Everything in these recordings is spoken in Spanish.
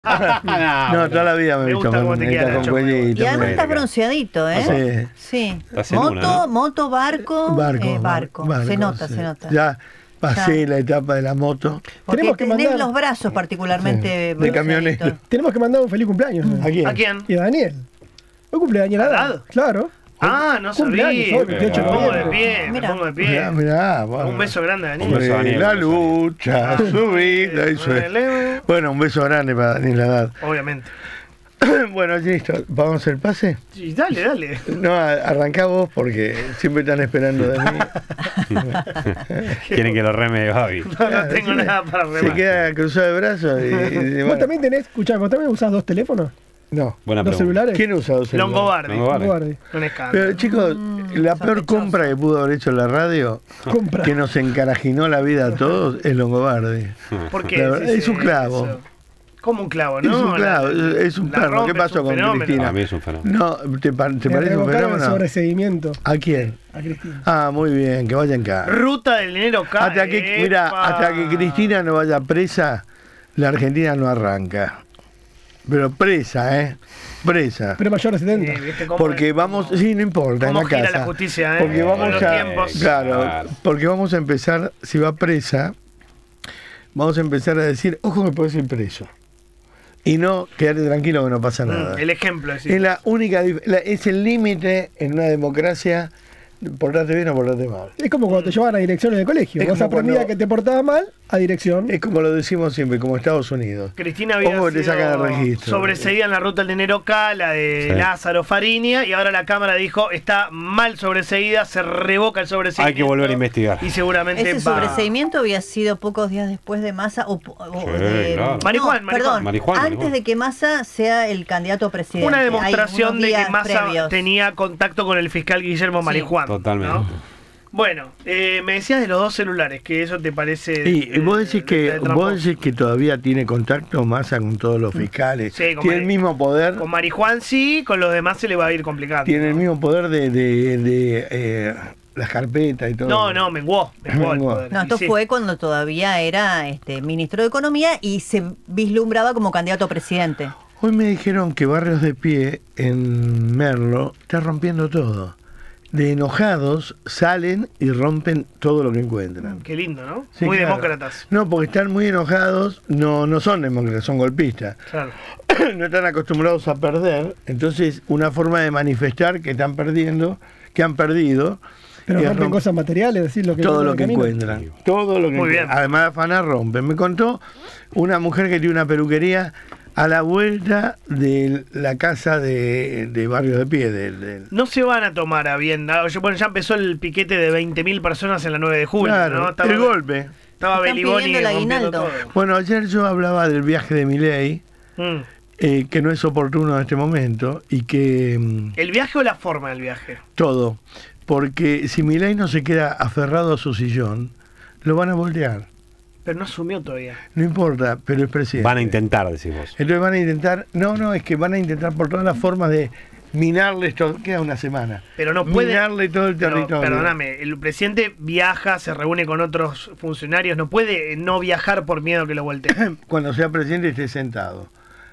No, toda la vida me he visto gusta cómo te queda con Nacho. cuellito. Y además está bronceadito, ¿eh? Sí. Sí. Moto, barco. Barco. Se nota, sí. se nota. Ya pasé la etapa de la moto. Porque Tenemos que tenés mandar- los brazos particularmente de bronceaditos. camionero. Tenemos que mandar un feliz cumpleaños. ¿A quién? ¿A quién? Y a Daniel. Hoy cumple Daniel ¿Haddad? Haddad. Claro. Ah, no Cumpleaños sabía. hoy, 28 Me de pongo de noviembre. pie, me Mirá. pongo de pie. Mirá, bueno. Un beso grande, Daniel. Un beso, Daniel. La lucha, su vida y su... Bueno, un beso grande para Daniel Haddad. Obviamente. Bueno, listo. ¿Vamos a hacer pase? Sí, dale. No, arrancá vos porque siempre están esperando de mí. Quieren que lo reme Gaby. No tengo nada para Se remar. queda cruzado de brazos y ¿Vos bueno. también tenés, escuchá, vos también usás dos teléfonos? No. Buena ¿Dos pregunta. celulares? ¿Quién usa dos celulares? Longobardi. Longobardi. Guarde. Un escándalo. Pero chicos, la peor sospechoso. compra que pudo haber hecho la radio, Compra. que nos encarajinó la vida a todos, es Longobardi. ¿Por qué? La verdad, decís es un clavo. eso? Como un clavo, Es ¿no? un clavo, es un la perro. rompe, ¿Qué pasó es un con fenómeno. Cristina? Para mí es un fenómeno. No, ¿te Le parece un revocaron el fenómeno? sobreseguimiento ¿A quién? a Cristina. Ah, muy bien, que vaya en casa. Ruta del dinero cae. Hasta que, mira, ¡Epa! hasta que Cristina no vaya presa, la Argentina no arranca. Pero presa, Presa. Pero mayor de 70. ¿Viste cómo Porque es? vamos, sí, no importa, en ¿Cómo la gira casa. la justicia, Porque Con vamos los a, tiempos. claro, porque vamos a empezar, si va presa, vamos a empezar a decir, ojo que puedes ir preso. Y no quedarte tranquilo que no pasa nada. El ejemplo, es Es la única, es el límite en una democracia, portarte bien o portarte mal. Es como cuando te llevaban a direcciones de colegio. Es Vos como aprendías cuando- que te portabas mal a dirección. Es como lo decimos siempre, como Estados Unidos. Cristina había Ojo que te sacan el sido registro. sobreseída en la ruta del dinero K, la de Sí. Lázaro Fariña, y ahora la Cámara dijo está mal sobreseída, se revoca el sobreseimiento. Hay que volver a investigar. Y seguramente Ese va. sobreseimiento había sido pocos días después de Massa claro. Marijuán, perdón, Marijuán, antes Marijuán. de que Massa sea el candidato a presidente. Una Hay demostración unos de que días Massa previos. tenía contacto con el fiscal Guillermo Sí. Marijuán. Totalmente. ¿no? Bueno, me decías de los dos celulares, que eso te parece... Y vos decís que todavía tiene contacto Massa con todos los fiscales. Sí, con Tiene el mismo poder. Con Marijuán sí, con los demás se le va a ir complicando. Tiene el ¿no? mismo poder de las carpetas y todo. No, menguó el Menguó. poder. No, esto Y sí. fue cuando todavía era ministro de Economía y se vislumbraba como candidato a presidente. Hoy me dijeron que Barrios de Pie en Merlo está rompiendo todo. De enojados salen y rompen todo lo que encuentran. Qué lindo, ¿no? Sí, Muy claro. demócratas. No, porque están muy enojados, no son demócratas, son golpistas. Claro. No están acostumbrados a perder, entonces una forma de manifestar que están perdiendo, que han perdido, Pero es rompen romp- cosas materiales, decir lo que todo encuentran lo que en el camino. encuentran. Todo lo que Muy bien. encuentran. Además de afanar, rompen. Me contó una mujer que tiene una peluquería a la vuelta de la casa de Barrios de Pie. No se van a tomar a bien. Bueno, ya empezó el piquete de 20.000 personas en la 9 de julio. Claro, ¿no? el golpe. Estaba Están Beliboni pidiendo el rompiendo aguinaldo. todo. Bueno, ayer yo hablaba del viaje de Milei, que no es oportuno en este momento, y que ¿El viaje o la forma del viaje? todo, porque si Milei no se queda aferrado a su sillón, lo van a voltear. Pero no asumió todavía. No importa, pero es presidente. Van a intentar, decís vos. Entonces van a intentar, no, es que van a intentar por todas las formas de minarles todo, queda una semana. Pero no puede. Minarle todo el Pero, territorio. perdóname, el presidente viaja, se reúne con otros funcionarios, no puede no viajar por miedo que lo volteen. Cuando sea presidente esté sentado.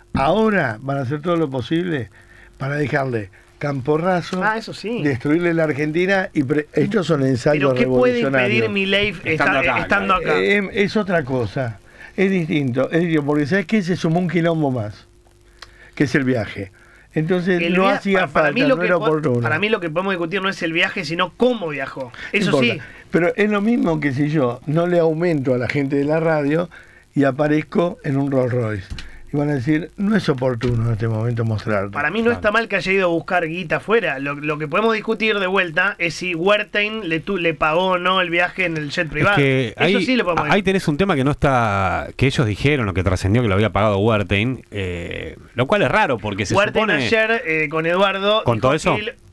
Ahora van a hacer todo lo posible para dejarle camporrazo, Eso sí. destruirle la Argentina y estos son ensayos Pero ¿qué puede revolucionarios. impedir Milei estando acá? Es otra cosa, es distinto, porque ¿sabes qué? Se sumó un quilombo más, que es el viaje. Entonces El no via- hacía para falta, mí lo no que era oportuno. para mí lo que podemos discutir no es el viaje, sino cómo viajó. No Eso importa. sí. Pero es lo mismo que si yo no le aumento a la gente de la radio y aparezco en un Rolls Royce. Y van a decir, no es oportuno en este momento mostrarte. Para mí no está mal que haya ido a buscar guita afuera. Lo que podemos discutir de vuelta es si Wertheim le pagó o no el viaje en el jet privado. Es que Eso sí lo podemos ahí discutir. tenés un tema que no está, que ellos dijeron, o que trascendió que lo había pagado Wertheim, lo cual es raro porque se Wertheim supone... ayer con Eduardo. ¿Contó dijo eso?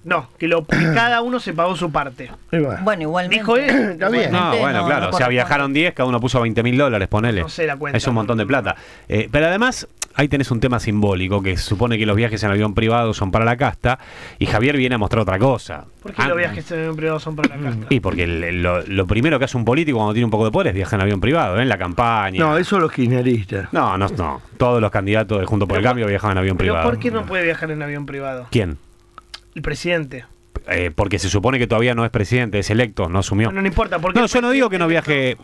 Que cada uno se pagó su parte. Y bueno. Bueno, igualmente. Dijo él. Está bien. No, igualmente bueno, no- claro, no o sea, corresponde. viajaron 10, cada uno puso $20.000, ponele. No sé la cuenta. Es un montón de plata. Pero además, ahí tenés un tema simbólico, que se supone que los viajes en avión privado son para la casta, y Javier viene a mostrar otra cosa. ¿Por qué los viajes en avión privado son para la casta? Y porque lo primero que hace un político cuando tiene un poco de poder es viajar en avión privado, en la campaña. No, eso los kirchneristas. No. Todos los candidatos de Juntos por el Cambio viajan en avión ¿Pero privado. por qué no puede viajar en avión privado? ¿Quién? El presidente. Porque se supone que todavía no es presidente, es electo, no asumió. No importa. ¿Por qué No, el yo no digo que no presidente viaje.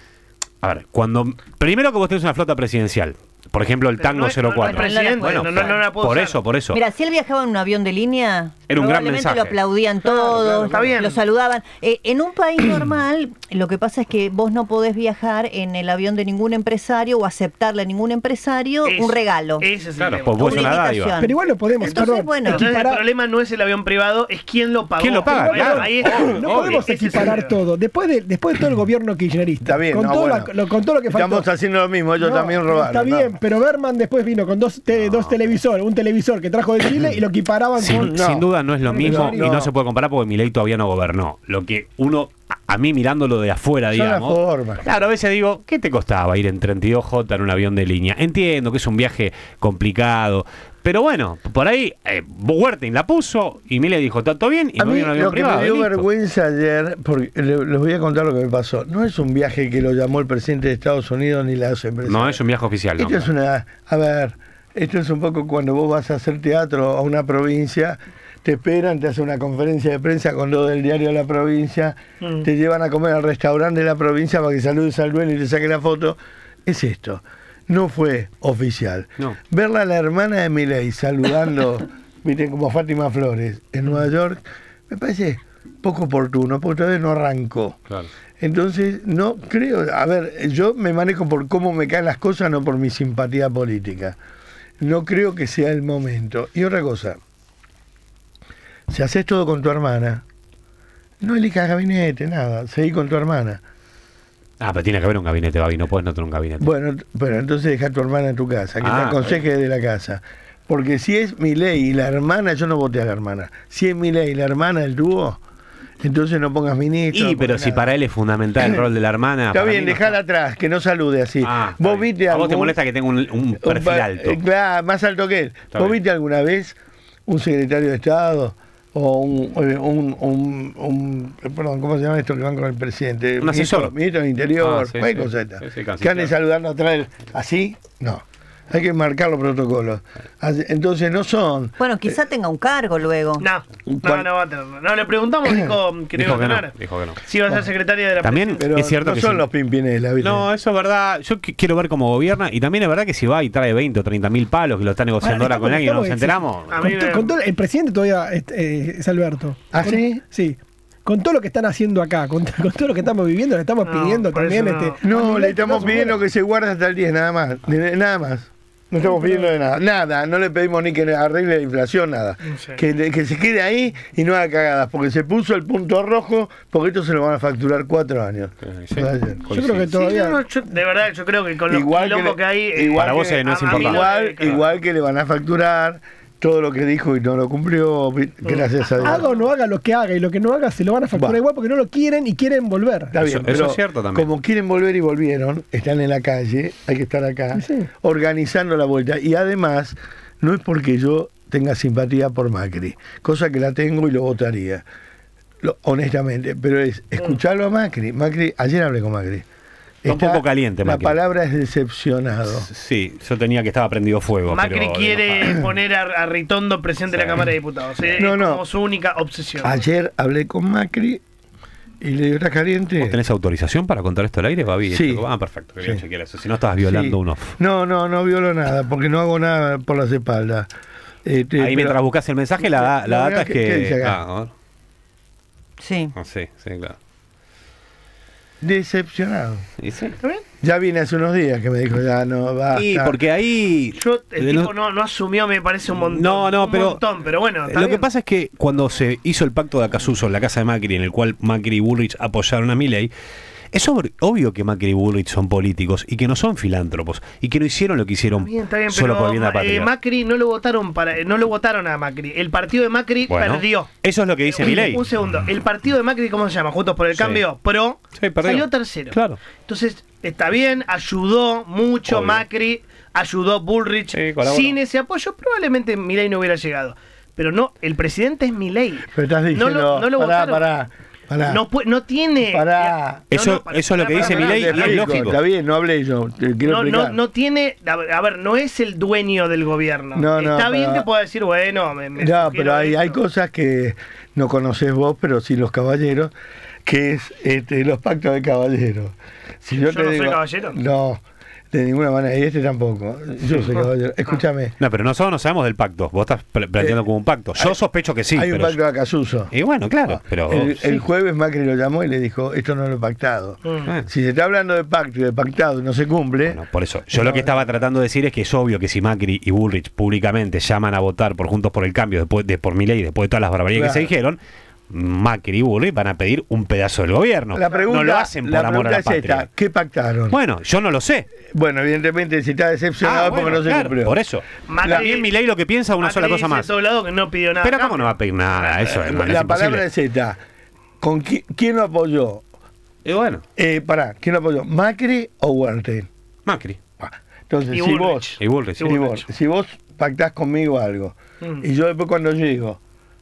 A ver, primero que vos tenés una flota presidencial, por ejemplo el Pero Tango no es- no es 04. presidente, Bueno, no la puedo por usar. eso. Mira, si él viajaba en un avión de línea, Era un gran probablemente mensaje. lo aplaudían todos, está bien. lo saludaban. En un país normal, lo que pasa es que vos no podés viajar en el avión de ningún empresario o aceptarle a ningún empresario un regalo. Ese es Claro, el pues tema. vos es una Unificación. dádiva. Pero igual lo podemos, Entonces, perdón, bueno. Entonces el equiparar. problema no es el avión privado, es quién lo pagó. ¿Quién lo paga? Bueno, Claro. ahí está. No podemos Ese es el equiparar problema. todo. Después de todo el gobierno kirchnerista, Está bien, con, no, todo bueno. con todo lo que faltó. Estamos haciendo lo mismo, ellos No, también robaron. Está bien, ¿no? pero Berman después vino con dos televisores, un televisor que trajo de Chile y lo equiparaban con... No. Sin duda no es lo mismo y no. no se puede comparar porque Milei todavía no gobernó. Lo que a mí mirándolo de afuera, Son las digamos. formas. Claro, a veces digo, ¿qué te costaba ir en 32J en un avión de línea? Entiendo que es un viaje complicado, pero bueno, por ahí Huertin la puso y Milei dijo, ¿está todo bien? Y A me mí voy en un avión lo que privado. me y dio listo. vergüenza ayer, porque les voy a contar lo que me pasó. No es un viaje que lo llamó el presidente de Estados Unidos ni las empresas. No es un viaje oficial, Esto no. es esto es un poco cuando vos vas a hacer teatro a una provincia, te esperan, te hacen una conferencia de prensa con lo del diario de la provincia, te llevan a comer al restaurante de la provincia para que saludes al dueño y te saque la foto. Es esto. No fue oficial. No. Verla a la hermana de Milei saludando, miren, como Fátima Flores, en Nueva York, me parece poco oportuno, porque todavía no arrancó. Claro. Entonces, no creo, a ver, yo me manejo por cómo me caen las cosas, no por mi simpatía política. No creo que sea el momento. Y otra cosa, si haces todo con tu hermana, no elijas gabinete, nada, seguí con tu hermana. Pero tiene que haber un gabinete, Babi, no puedes no tener un gabinete. Bueno, entonces deja a tu hermana en tu casa, que te aconseje de la casa. Porque si es Milei y la hermana, yo no voté a la hermana. Si es Milei y la hermana el dúo, entonces no pongas ministro. Pero si para él es fundamental el rol de la hermana. Está para bien, mí no dejala atrás, que no salude así. Está ¿Vos bien. viste ¿A vos te algún- molesta que tenga un perfil alto? Claro, más alto que él. Está ¿Vos bien. viste alguna vez un secretario de Estado o perdón, ¿cómo se llama esto que van con el presidente? Un asesor. Ministro del Interior, Sí, cualquier sí. cosa esta. Sí, casi, Que ande claro. saludando atrás, así, no. Hay que marcar los protocolos. Entonces no son... Bueno, quizá tenga un cargo luego. No ¿Cuál? va a tener. No, le preguntamos, dijo que no iba Dijo a que tener. no, dijo que no. Sí, va a ser secretaria de la También Pero es cierto no que son sí. los Pimpinela, ¿viste? No, eso es verdad. Yo quiero ver cómo gobierna y también es verdad que si va y trae 20 o 30 mil palos que lo está negociando ahora con alguien y no nos enteramos. A mí me- Con todo, el presidente todavía es Alberto. ¿Ah, Con- sí? Sí. Con todo lo que están haciendo acá, con todo lo que estamos viviendo, le estamos No, pidiendo por también... eso No, le estamos no, pidiendo que se guarde hasta el 10, nada más. Nada más. No estamos pidiendo de nada. Nada, no le pedimos ni que arregle la inflación, nada. No sé. Que se quede ahí y no haga cagadas, porque se puso el punto rojo, porque esto se lo van a facturar 4 años. Sí. Ayer. Yo creo que Sí, todavía... de verdad, yo creo que con los quilombos que hay. Para vos no es importante. Igual que le van a facturar todo lo que dijo y no lo cumplió, gracias a Dios. Haga o no haga lo que haga y lo que no haga se lo van a facturar Va. igual porque no lo quieren y quieren volver. Está bien, Eso pero es cierto también. como quieren volver y volvieron, están en la calle, hay que estar acá, Sí, sí. organizando la vuelta. Y además, no es porque yo tenga simpatía por Macri, cosa que la tengo y lo votaría, honestamente, pero es escucharlo a Macri. Ayer hablé con Macri. Está un poco caliente, La Macri. palabra es decepcionado. Sí, yo tenía que estaba prendido fuego. Macri pero quiere poner a Ritondo presidente de la Cámara de Diputados. No, es no. como su única obsesión. Ayer hablé con Macri y le digo, ¿estás caliente? ¿Vos tenés autorización para contar esto al aire, Babi? Sí. Perfecto. Quería Sí. chequear eso. Si no, estabas violando Sí. un off. No violo nada, porque no hago nada por las espaldas. Ahí mientras buscas el mensaje, la No, data es ¿qué dice que... acá? a ver. Sí. Sí, claro. Decepcionado. ¿Y sí? ¿Está bien? Ya vine hace unos días que me dijo, ya no, basta. Y porque ahí... Yo, el no- tipo no asumió, me parece un montón. No, un pero- montón, pero bueno. está Lo que bien. pasa es que cuando se hizo el pacto de Acasuso en la casa de Macri, en el cual Macri y Bullrich apoyaron a Milei, es obvio que Macri y Bullrich son políticos y que no son filántropos y que no hicieron lo que hicieron Está bien, solo pero por bien de la patria. Macri no lo votaron a Macri. El partido de Macri Bueno, perdió. eso es lo que dice Milei. Un segundo. El partido de Macri, ¿cómo se llama? Juntos por el Sí. Cambio, Sí, perdió. salió tercero. Claro. Entonces, está bien, ayudó mucho Obvio. Macri ayudó Bullrich. Sí, colaboró. Sin ese apoyo probablemente Milei no hubiera llegado. Pero no, el presidente es Milei. Pero estás diciendo, no lo votaron. pará. No tiene... Pará. Eso es lo que dice Milei y es lógico. Está bien, no hablé yo, te quiero explicar. No tiene... A ver, no es el dueño del gobierno. Está bien que pueda decir, bueno... No, pero hay cosas que no conocés vos, pero sí los caballeros, que es los pactos de caballeros. Si yo te no digo, soy caballero. No, de ninguna manera, y este tampoco. Yo soy caballero. Escúchame. No, pero nosotros no sabemos del pacto. Vos estás planteando como un pacto. Yo sospecho que sí. Hay un pero pacto de Acasuso. Y bueno, claro, pero... El jueves Macri lo llamó y le dijo, esto no lo he pactado. Si se está hablando de pacto y de pactado y no se cumple... Bueno, por eso, yo lo que estaba tratando de decir es que es obvio que si Macri y Bullrich públicamente llaman a votar por Juntos por el Cambio por Milei, después de todas las barbaridades que se dijeron, Macri y Bullrich van a pedir un pedazo del gobierno. La pregunta, no lo hacen por amor a la patria. Esta, ¿qué pactaron? Bueno, yo no lo sé. Bueno, evidentemente si está decepcionado porque no se cumplió. Por eso. También Milei lo que piensa una sola cosa más. Todo lado que no pidió nada. Pero ¿cómo no va a pedir nada? Eso es la palabra es esta. ¿Con quién lo apoyó? Y bueno. ¿Quién lo apoyó? ¿Macri o Wertheim? Macri. Entonces, Y si Bullrich. vos, si vos pactás conmigo algo, y yo después cuando llego,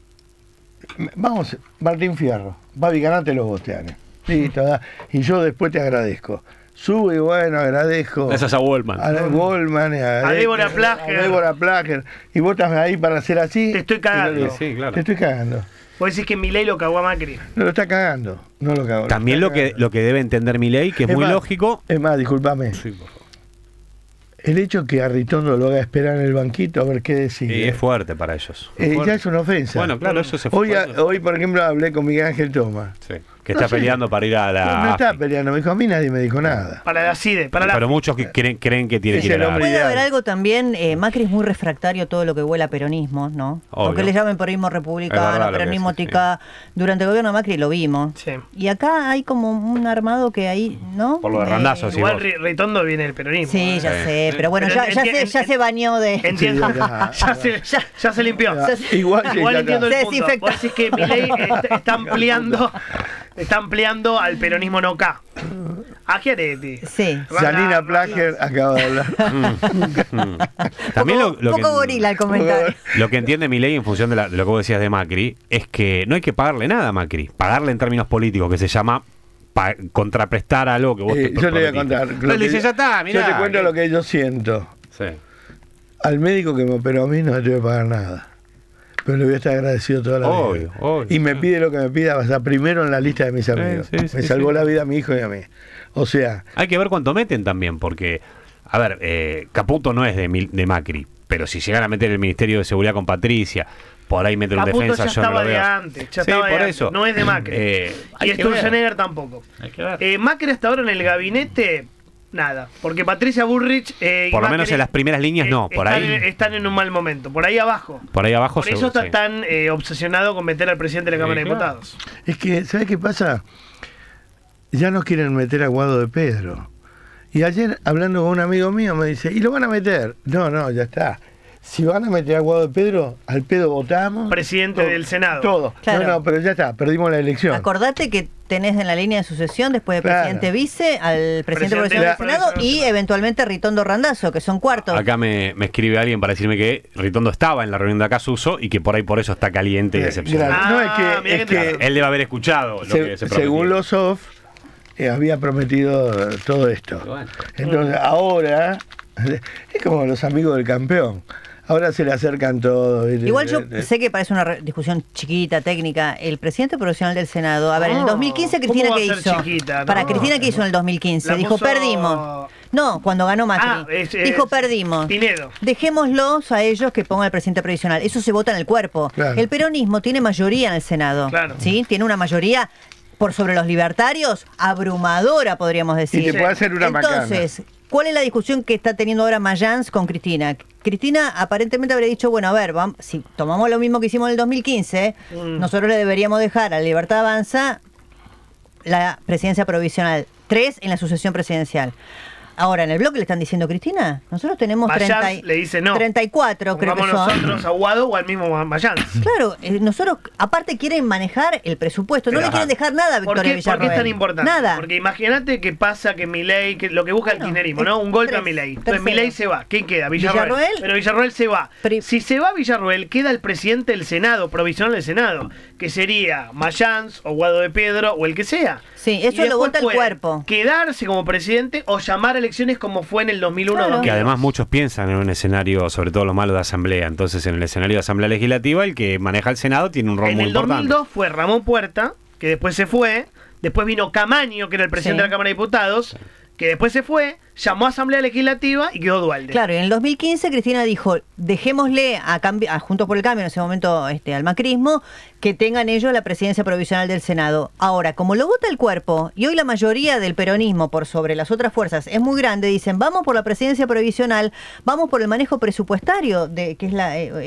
vamos, Martín Fierro, Babi, ganate los vos este año. Listo, y yo después te agradezco. Subo y bueno, agradezco. Eso es a Goldman. A Goldman, a Débora Plager. A Débora Plager. Y vos estás ahí para hacer así. Te estoy cagando. Sí, claro. Te estoy cagando. Vos decís que Milei lo cagó a Macri. No lo está cagando. No lo cagó. También lo que debe entender Milei, que es muy más, lógico. Es más, discúlpame. Sí, por favor. El hecho que a Ritondo lo haga esperar en el banquito a ver qué decide. Y es fuerte para ellos. Ya es una ofensa. Bueno, claro, eso se fue. Hoy, por ejemplo, hablé con Miguel Ángel Tomás. Sí. Que está peleando para ir a la... No está peleando, me dijo, a mí nadie me dijo nada. Para la CIDE, para la... Pero muchos que creen que tiene que ir a la... Puede haber algo también, Macri es muy refractario a todo lo que huela a peronismo, ¿no? Obvio. Aunque le llamen peronismo republicano, peronismo tica, durante el gobierno de Macri lo vimos. Sí. Y acá hay como un armado que ahí, ¿no? Por lo de Randazzo, sí. Igual Ritondo viene del peronismo. Sí, ya sé, pero bueno, ya se bañó de... Entiendo, ya se limpió. Igual entiendo el punto. Vos decís que Milei está ampliando al peronismo no K. A Chiaretti. Sí. Janina Plager acaba de hablar. También un poco gorila el comentario. Lo que entiende Milei en función de lo que vos decías de Macri es que no hay que pagarle nada a Macri. Pagarle en términos políticos, que se llama contraprestar algo que vos te yo te voy a contar. Pero dice, ya está, mirá. Yo te cuento lo que yo siento. Sí. Al médico que me operó a mí no le tengo que pagar nada. Pero le voy a estar agradecido toda la vida. Y me pide lo que me pida, va a estar primero en la lista de mis amigos. Me salvó la vida a mi hijo y a mí. O sea... Hay que ver cuánto meten también, porque... A ver, Caputo no es de Macri, pero si llegan a meter el Ministerio de Seguridad con Patricia, por ahí meter un defensa, yo no lo veo. Ya estaba por eso. No es de Macri. Y Sturzenegger tampoco. Hay que ver. Macri hasta ahora en el gabinete... Nada, porque Patricia Bullrich por lo menos en las primeras líneas no, por ahí están en un mal momento, por ahí abajo. Por eso está tan obsesionado con meter al presidente de la Cámara de Diputados. Es que, ¿sabes qué pasa? Ya no quieren meter a Guado de Pedro. Y ayer, hablando con un amigo mío, me dice, ¿y lo van a meter? No, ya está. Si van a meter a Guado de Pedro, al pedo votamos. Presidente del Senado. Todo. Claro. No, pero ya está, perdimos la elección. Acordate que tenés en la línea de sucesión, después de presidente vice, al presidente provisional del Senado y eventualmente Ritondo Randazzo, que son cuartos. Acá me escribe alguien para decirme que Ritondo estaba en la reunión de Acasuso y que por eso está caliente y decepcionado. No, es que él debe haber escuchado lo que se prometió. Según los off, había prometido todo esto. Bueno. Entonces, ahora, es como los amigos del campeón. Ahora se le acercan todos. Igual yo sé que parece una discusión chiquita, técnica. El presidente provisional del Senado, a ver, en el 2015, Cristina, ¿qué hizo? Chiquita, Cristina, ¿qué hizo en el 2015? Dijo, perdimos. No, cuando ganó Macri. Dijo, perdimos. Pinedo. Dejémoslos a ellos que pongan el presidente provisional. Eso se vota en el cuerpo. Claro. El peronismo tiene mayoría en el Senado. Claro. ¿Sí? Tiene una mayoría por sobre los libertarios abrumadora, podríamos decir. Y te puede hacer una Entonces, ¿cuál es la discusión que está teniendo ahora Mayans con Cristina? Cristina aparentemente habría dicho, bueno, a ver, vamos, si tomamos lo mismo que hicimos en el 2015, nosotros le deberíamos dejar a Libertad Avanza la presidencia provisional, 3 en la sucesión presidencial. Ahora, en el bloque le están diciendo, Cristina, nosotros tenemos Mayans le dice no. 34, creo que Vamos son. nosotros a Guado o al mismo Mayans. Claro, nosotros, aparte quieren manejar el presupuesto, no le quieren dejar nada a ¿Por Victoria qué, Villarroel. ¿Por qué es tan importante? Nada. Porque imagínate que pasa que Milei, que lo que busca el kirchnerismo, ¿no? Un golpe a Milei. Entonces Milei se va. ¿Quién queda? Villarroel. Pero Villarroel se va. Si se va Villarroel, queda el presidente del Senado, provisional del Senado, que sería Mayans o Guado de Pedro o el que sea. Sí, eso lo vota el cuerpo. Quedarse como presidente o llamar a elecciones como fue en el 2001. Claro. Que además muchos piensan en un escenario, sobre todo lo malo de asamblea. Entonces, en el escenario de asamblea legislativa, el que maneja el Senado tiene un rol muy importante. En el 2002 fue Ramón Puerta, que después se fue. Después vino Camaño, que era el presidente de la Cámara de Diputados, que después se fue, llamó a Asamblea Legislativa y quedó Duhalde. Claro, y en el 2015 Cristina dijo, dejémosle a Juntos por el Cambio, en ese momento al macrismo, que tengan ellos la presidencia provisional del Senado. Ahora, como lo vota el cuerpo, y hoy la mayoría del peronismo por sobre las otras fuerzas es muy grande, dicen, vamos por la presidencia provisional, vamos por el manejo presupuestario, que es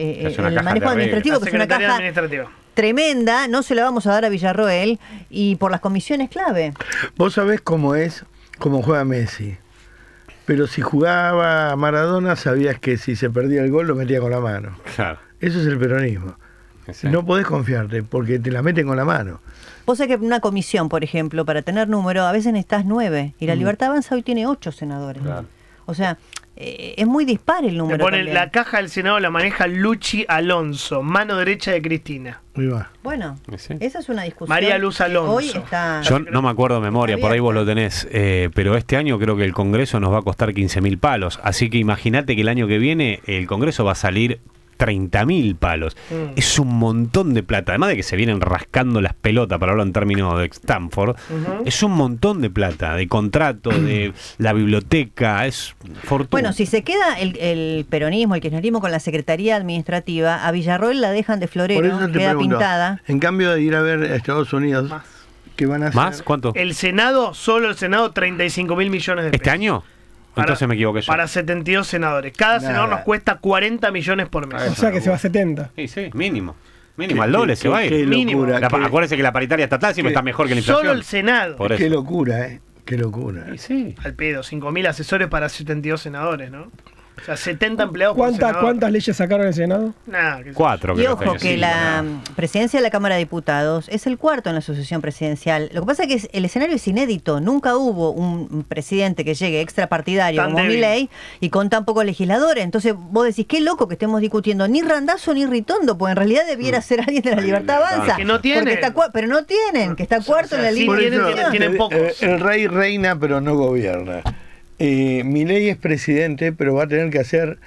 el manejo administrativo, que es una caja tremenda, no se la vamos a dar a Villarroel, y por las comisiones clave. Vos sabés cómo juega Messi. Pero si jugaba Maradona, sabías que si se perdía el gol lo metía con la mano. Claro. Eso es el peronismo. Sí. No podés confiarte porque te la meten con la mano. Vos sabés que una comisión, por ejemplo, para tener número, a veces necesitas 9. Y la Libertad Avanza hoy tiene 8 senadores. Claro. O sea, es muy dispar el número. La caja del Senado la maneja Luchi Alonso, mano derecha de Cristina. Bueno, esa es una discusión. María Luz Alonso. Hoy está... Yo no me acuerdo de memoria, por ahí vos lo tenés, pero este año creo que el Congreso nos va a costar 15.000 palos. Así que imagínate que el año que viene el Congreso va a salir 30.000 palos. Es un montón de plata. Además de que se vienen rascando las pelotas, para hablar en términos de Stanford, es un montón de plata, de contrato, de la biblioteca, es fortuna. Bueno, si se queda el peronismo, el kirchnerismo con la Secretaría Administrativa, a Villarroel la dejan de florero, queda pintada. En cambio de ir a ver a Estados Unidos, ¿qué van a hacer? ¿Más? ¿Cuánto? El Senado, solo el Senado, 35.000 millones de pesos. ¿Este año? Entonces me equivoqué yo. Para 72 senadores. Cada senador nos cuesta 40 millones por mes. O sea que se va a 70. Sí, mínimo. Mínimo, al doble se va a ir. Mínimo. Acuérdense que la paritaria estatal siempre está mejor que la inflación. Solo el Senado. Qué locura, Qué locura. Sí. Al pedo, 5.000 asesores para 72 senadores, ¿no? O sea, 70 empleados por senador. ¿Cuántas leyes sacaron en el Senado? Nah, 4. Y ojo, que la presidencia de la Cámara de Diputados es el cuarto en la sucesión presidencial. Lo que pasa es que el escenario es inédito. Nunca hubo un presidente que llegue extrapartidario como Milei y con tan pocos legisladores. Entonces vos decís, qué loco que estemos discutiendo ni Randazzo ni Ritondo, pues en realidad debiera ser alguien de la Libertad Avanza. Que no tienen. Pero no tienen, que está cuarto en la línea. Tienen pocos. El rey reina, pero no gobierna. Milei es presidente, pero va a tener que hacer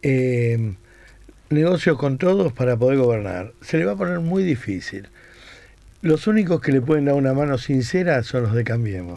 negocios con todos para poder gobernar. Se le va a poner muy difícil. Los únicos que le pueden dar una mano sincera son los de Cambiemos.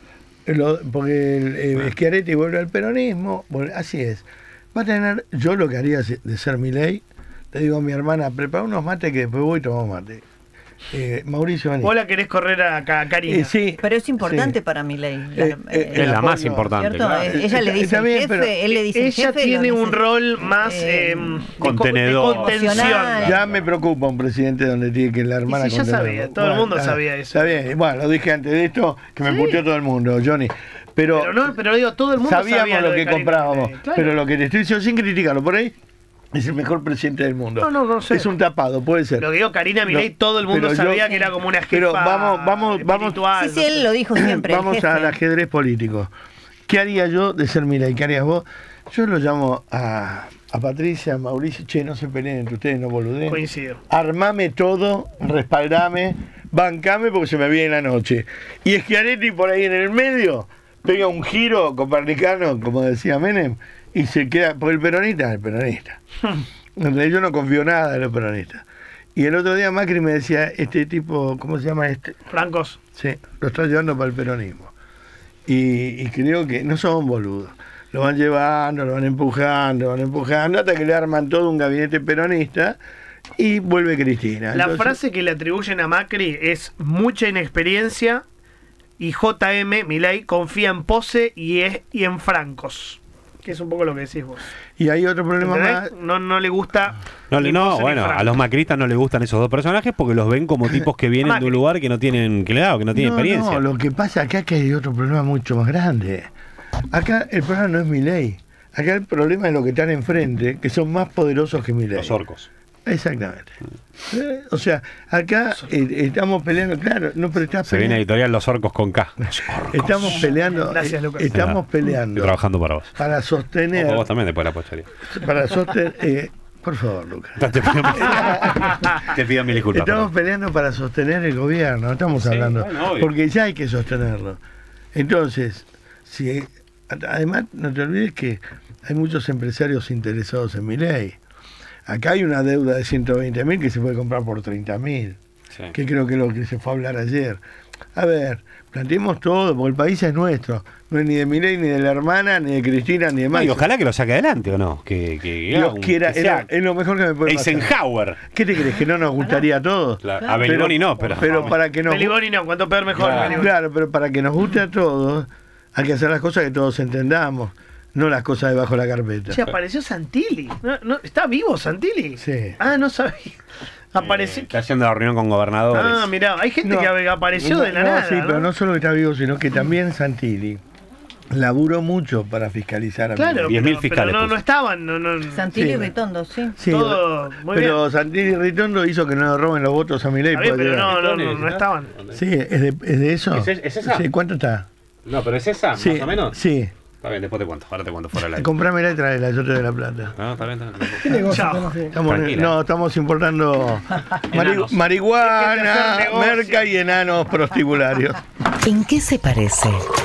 Porque Schiaretti vuelve al peronismo, bueno, así es. Va a tener, yo lo que haría de ser Milei, le digo a mi hermana, prepara unos mates que después voy y tomamos mate. Mauricio, vení. Vos la querés correr a Karina. Sí, pero es importante para Milei. Es la más importante. Claro. Ella le dice bien, jefe, él le dice ella jefe, tiene un rol más contenedor. De contención. Ya me preocupa un presidente donde tiene que la hermana ya sabía, todo el mundo sabía eso. Está bien, bueno, lo dije antes de esto, que me puteó todo el mundo, Johnny. Pero digo, todo el mundo sabía lo que comprábamos. Claro. Pero lo que te estoy diciendo, sin criticarlo, por ahí es el mejor presidente del mundo. No sé. Es un tapado, puede ser. Lo que digo, Karina Milei, todo el mundo sabía que era como una jefa. Pero vamos. Sí, él lo dijo siempre. Vamos al ajedrez político. ¿Qué haría yo de ser Milei? ¿Qué harías vos? Yo lo llamo a Patricia, a Mauricio, che, no se peleen entre ustedes, no boludeen. Coincido. Armame todo, respaldame, bancame porque se me viene la noche. Y Schiaretti por ahí en el medio pega un giro copernicano, como decía Menem, y se queda, porque el peronista. En realidad yo no confío nada en los peronistas. Y el otro día Macri me decía, este tipo, ¿cómo se llama este? Francos. Sí, lo está llevando para el peronismo. Y creo que no son boludos. Lo van llevando, lo van empujando, hasta que le arman todo un gabinete peronista y vuelve Cristina. La frase que le atribuyen a Macri es mucha inexperiencia y JM, Milei, confía en Pose y en Francos. Que es un poco lo que decís vos. Y hay otro problema más. No le gusta. Bueno, a los macristas no les gustan esos dos personajes porque los ven como tipos que vienen de un lugar que no tienen experiencia. No, lo que pasa acá es que hay otro problema mucho más grande. acá el problema no es Milei. Acá el problema es lo que están enfrente, que son más poderosos que Milei. Los orcos. Exactamente. O sea, acá estamos peleando, claro, no, pero está Se viene editorial Los Orcos con K. Estamos peleando, Gracias, Lucas. estamos Estoy peleando trabajando para vos. para sostener, Ojo, vos también después de la postería. para sostener, por favor, Lucas. Te pido mil disculpas. Estamos peleando para sostener el gobierno, no estamos hablando, bueno, obvio. porque ya hay que sostenerlo. Entonces, además no te olvides que hay muchos empresarios interesados en Milei. Acá hay una deuda de 120.000 que se puede comprar por 30.000, Sí. que creo que es lo que se fue a hablar ayer. A ver, planteemos todo, porque el país es nuestro. No es ni de Milei, ni de la hermana, ni de Cristina, ni de No, Maxi. y ojalá que lo saque adelante, ¿o no? Que Dios quiera, es lo mejor que me puede pasar. Eisenhower. ¿Qué te crees? ¿Que no nos gustaría a todos? Claro. A Beliboni no, pero... Pero para que nos... Beliboni no, cuanto peor mejor. Claro. Beliboni. Claro, pero para que nos guste a todos, hay que hacer las cosas que todos entendamos, no las cosas debajo de la carpeta. Che, apareció Santilli. ¿Está vivo Santilli? Sí. Ah, no sabía. Apareció. Está haciendo la reunión con gobernadores. Ah, mirá, hay gente No, que apareció de la nada. Sí, pero no solo que está vivo, sino que también Santilli laburó mucho para fiscalizar a Claro, Milei. 10.000 fiscales pero no puso. estaban. Santilli Sí. y Ritondo, sí. Sí, todo muy pero bien. Santilli Ritondo hizo que no le roben los votos a Milei. Está bien, porque- pero no estaban. Sí, ¿es de eso? ¿Es esa? Sí, ¿cuánto está? No, pero es esa, Sí, más o menos. sí. Está bien, después te cuento. Ahora te cuento fuera del aire. Comprámela y tráela, yo te doy la plata. No, está bien, está bien. ¿Qué negocio Chao. están haciendo? Estamos, estamos importando Enanos. marihuana, Hay que hacer negocio. merca y enanos prostibularios. ¿En qué se parece?